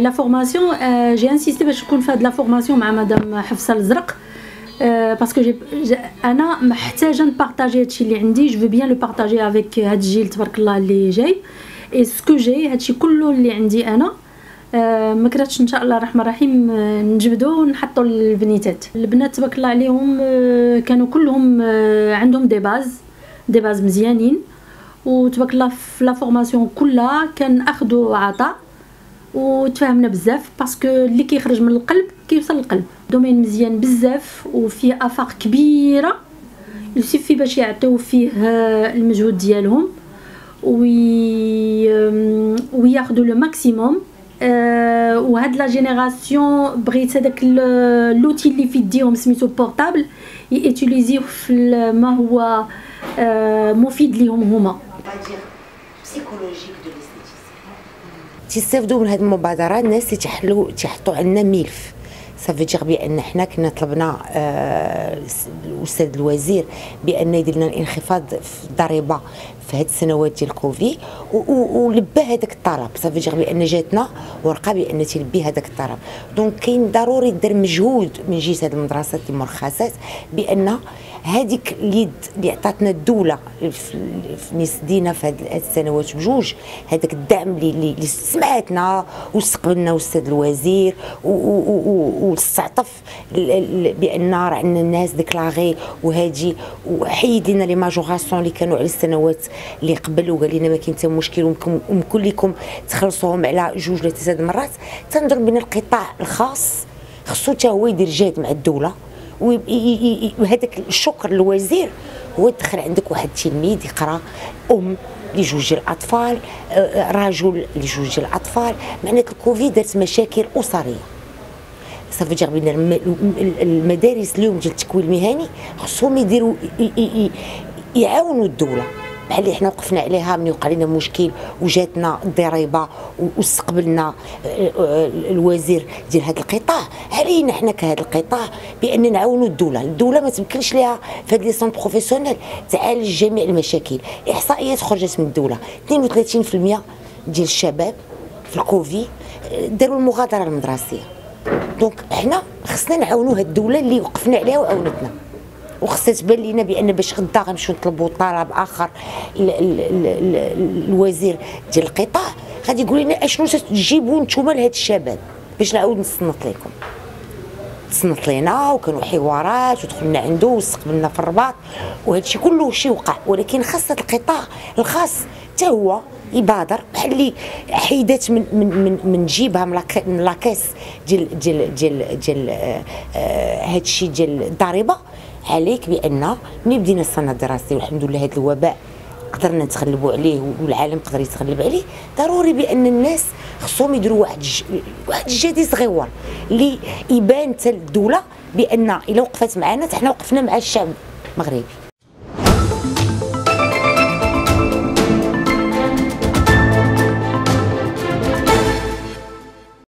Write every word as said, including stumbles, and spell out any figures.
لا فورماسيون جي انسيستي باش نكون في هاد لا فورماسيون مع مدام حفصه الزرق باسكو جي انا محتاجه نبارطاجي هادشي اللي عندي. جو بيان لو بارطاجي افيك هاد الجيل تبارك الله اللي جاي اي سكو جاي هادشي كله اللي عندي انا. ما كرهتش ان شاء الله الرحمن الرحيم نجبدو ونحطو البنيتات. البنات تبارك الله عليهم كانوا كلهم عندهم دي باز دي باز مزيانين، وتبارك الله في لا فورماسيون كلها كان اخذ وعطاء وتفاهمنا بزاف باسكو اللي كيخرج من القلب كيوصل للقلب. دومين مزيان بزاف وفيه افاق كبيره يسيفي باش يعطيو فيه المجهود ديالهم وي وياخذوا لو ماكسيموم. أه وهاد لا جينيراسيون بغيت هذاك لوتي اللي في يديهم سميتو بورطابل يوتيليزيوه في ما هو أه مفيد ليهم هما. تيستافدوا من هذه المبادره الناس اللي تيحلوا تيحطوا عندنا ملف صافي دير بان حنا كنا طلبنا آه الاستاذ الوزير بان يدير لنا الانخفاض في الضريبه في هذه السنوات ديال كوفي ولبى هذاك الطلب صافي دير بان جاتنا ورقه بان تيلبي هذاك الطلب. دونك كاين ضروري دير مجهود من جهه هذه المدرسات المرخصات بان هذيك اليد اللي عطاتنا الدوله في نسدينا في هذه السنوات بجوج هذاك الدعم اللي اللي سمعتنا واستقبلنا استاذ الوزير واستعطف بان راه عندنا الناس ديكلاغي وهادي وحيد لنا لي ماجوراسيون اللي كانوا على السنوات اللي قبل وقال لنا ما كاين حتى مشكل وممكن لكم تخلصوهم على جوج ولا ثلاث مرات. تنظر بان القطاع الخاص خصو حتى هو يدير جهد مع الدوله وهذاك الشكر للوزير هو دخل عندك واحد التلميذ يقرا ام لجوج الاطفال رجل لجوج الاطفال. معناتها الكوفيد دارت مشاكل اسريه صافي جا بين المدارس اليوم ديال التكوين المهني خصهم يديروا يعاونوا الدوله بحال اللي حنا وقفنا عليها من وقع لنا مشكل وجاتنا الضريبه واستقبلنا الوزير ديال هذا القطاع. علينا حنا كهذا القطاع بان نعاونوا الدوله. الدوله ما تمكنش ليها في هذا ليسون بروفيسيونيل تعالج جميع المشاكل. احصائيات خرجت من الدوله اثنين وثلاثين بالمئة ديال الشباب في الكوفي داروا المغادره المدرسيه. دونك حنا خصنا نعاونوا هذه الدوله اللي وقفنا عليها وعاونتنا وخصها تبان لينا بان باش غدا غنمشيو نطلبوا طلب اخر الوزير ديال القطاع غادي يقول لنا اشنو تجيبوا نتوما لهاد الشباب باش نعاود نصنت لكم. تصنت لينا وكانوا حوارات ودخلنا عنده واستقبلنا في الرباط وهادشي كله شي وقع، ولكن خاصه القطاع الخاص حتى هو يبادر بحال اللي حيدات من من من, من جيبها من لاكاس ديال ديال ديال ديال هادشي ديال الضريبه. عليك بان ملي بدينا السنه الدراسيه والحمد لله هذا الوباء قدرنا نتغلبوا عليه والعالم قدر يتغلب عليه، ضروري بان الناس خصهم يديروا واحد واحد الجدي صغيور اللي يبان حتى الدوله بان الا وقفت معنا حنا وقفنا مع الشعب المغربي.